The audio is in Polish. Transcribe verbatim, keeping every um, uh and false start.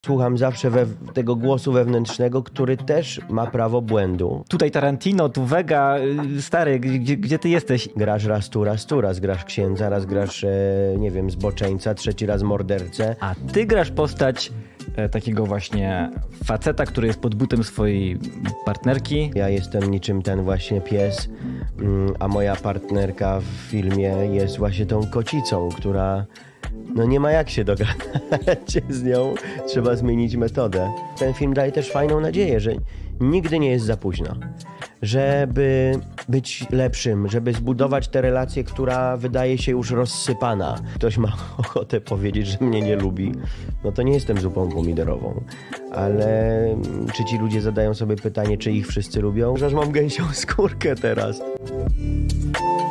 Słucham zawsze we, tego głosu wewnętrznego, który też ma prawo błędu. Tutaj Tarantino, tu Vega, stary, gdzie, gdzie ty jesteś? Grasz raz tu, raz tu, raz grasz księdza, raz grasz, e, nie wiem, zboczeńca, trzeci raz mordercę. A ty grasz postać e, takiego właśnie faceta, który jest pod butem swojej partnerki. Ja jestem niczym ten właśnie pies, mm, a moja partnerka w filmie jest właśnie tą kocicą, która... No nie ma jak się dogadać z nią, trzeba zmienić metodę. Ten film daje też fajną nadzieję, że nigdy nie jest za późno. Żeby być lepszym, żeby zbudować tę relację, która wydaje się już rozsypana. Ktoś ma ochotę powiedzieć, że mnie nie lubi, no to nie jestem zupą pomidorową. Ale czy ci ludzie zadają sobie pytanie, czy ich wszyscy lubią? Że mam gęsią skórkę teraz.